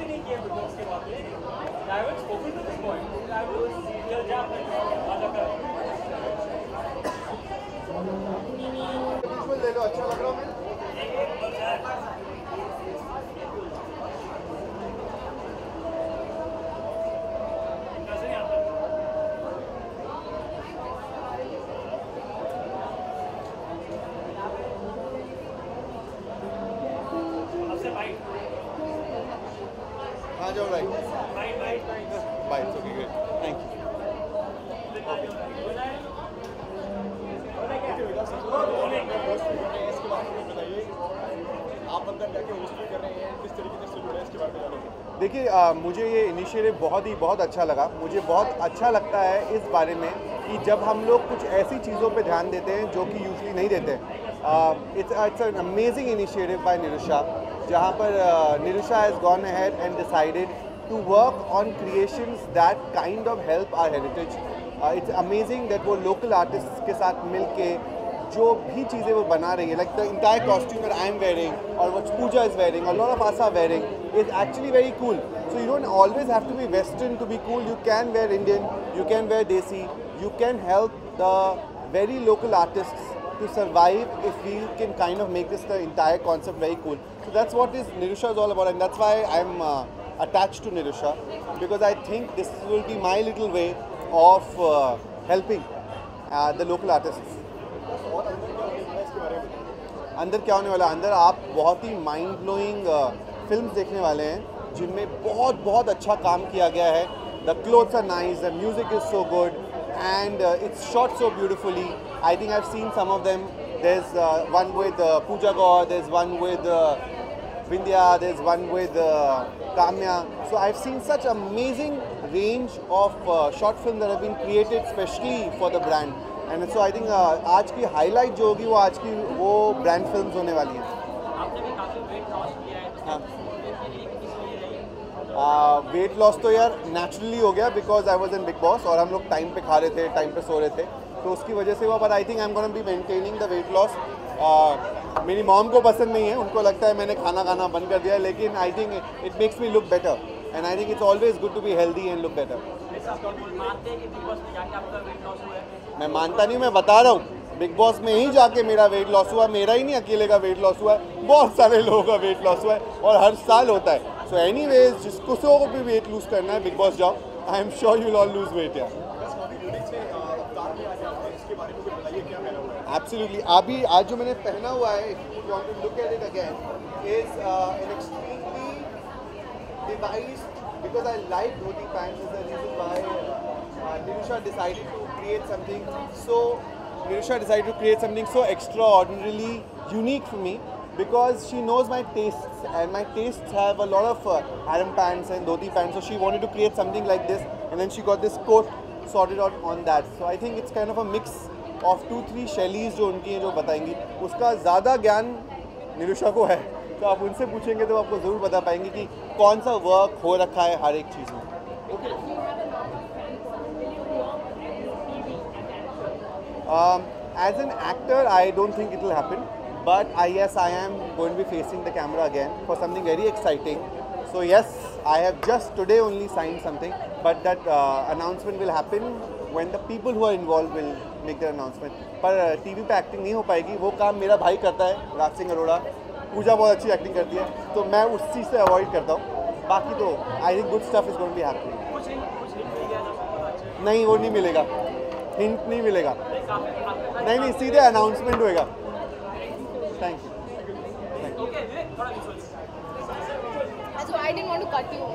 ही नहीं किया big boss के बाद में। I haven't spoken to this point. I was serial जा ले लो, अच्छा लग रहा हूँ मैं। हाँ जाओ right bite okay great thank you आप अंदर जाके होस्ट कर रहे हैं किस तरीके से शुरू है इसके बारे में जानेंगे। देखिए मुझे ये इनिशिएटिव बहुत अच्छा लगा। मुझे बहुत अच्छा लगता है इस बारे में कि जब हम लोग कुछ ऐसी चीज़ों पे ध्यान देते हैं जो कि यूजुअली नहीं देते। It's an amazing initiative by Nirusha, जहाँ पर Nirusha has gone ahead and decided to work on creations that kind of help our heritage. It's amazing that वो लोकल आर्टिस्ट के साथ मिल के जो भी चीज़ें वो बना रही है, like the entire costume that I am wearing और व्हाट पूजा इज वेयरिंग और lot of us are wearing is actually very cool. So you don't always have to be Western to be cool. You can wear Indian, you can wear Desi, you can help the very local artists to survive if we can kind of make this the entire concept very cool. So that's what this Nirusha is all about, and that's why I'm attached to Nirusha, because I think this will be my little way of helping the local artists. अंदर क्या होने वाला है? अंदर आप बहुत ही mind blowing films देखने वाले हैं जिनमें बहुत अच्छा काम किया गया है. The clothes are nice, the music is so good and it's shot so beautifully. I think I have seen some of them. There is one with Puja Gaur, there is one with Vindhya, there's one with Kamya. So I've seen such amazing range of short films that have been created specially for the brand. And so I think आज की highlight जो होगी वो आज की वो brand films होने वाली हैं. आपने भी काफी वेट लॉस किया है. हाँ. वेट लॉस तो यार नेचुरली हो गया because I was in Bigg Boss और हम लोग टाइम पे खा रहे थे, टाइम पे सो रहे थे, तो उसकी वजह से हुआ. But I think I am gonna be maintaining the weight loss. मेरी मॉम को पसंद नहीं है, उनको लगता है मैंने खाना बंद कर दिया है, लेकिन I think it makes me look better and I think it's always good to be healthy and look better. मैं मानता नहीं, मैं बता रहा हूँ बिग बॉस में ही जाके मेरा वेट लॉस हुआ. मेरा ही नहीं अकेले का वेट लॉस हुआ है, बहुत सारे लोगों का वेट लॉस हुआ है और हर साल होता है. सो एनीवेज जिसको को भी वेट लूज करना है बिग बॉस जाओ. I am sure you will all lose weight. यार एब्सोल्युटली. अभी आज जो मैंने पहना हुआ है, if you want to look at it again, is an extremely devised because I like dhoti pants. Is the reason why Nirusha decided to create something so extraordinarily unique for me, because she knows my tastes and my tastes have a lot of harem pants and dhoti pants, so she wanted to create something like this, and then she got this coat sorted out on that. So I think it's kind of a mix of 2-3 शैलीज जो उनकी हैं जो बताएंगी. उसका ज़्यादा ज्ञान निरुषा को है, तो आप उनसे पूछेंगे तो आपको ज़रूर बता पाएंगे कि कौन सा वर्क हो रखा है हर एक चीज़ में. As an actor, I don't think it will happen, but yes, I am going to be facing the camera again for something very exciting. So yes, I have just today only signed something, but that announcement will happen when the people who are involved will make their announcement. पर TV पे acting नहीं हो पाएगी, वो काम मेरा भाई करता है, राज सिंह अरोड़ा. पूजा बहुत अच्छी एक्टिंग करती है, तो मैं उस चीज़ से अवॉइड करता हूँ. बाकी तो I think good stuff is going to be happening. नहीं, वो नहीं मिलेगा, हिंट नहीं मिलेगा. नहीं, सीधे अनाउंसमेंट होएगा. Thank you. So I didn't want to cut you.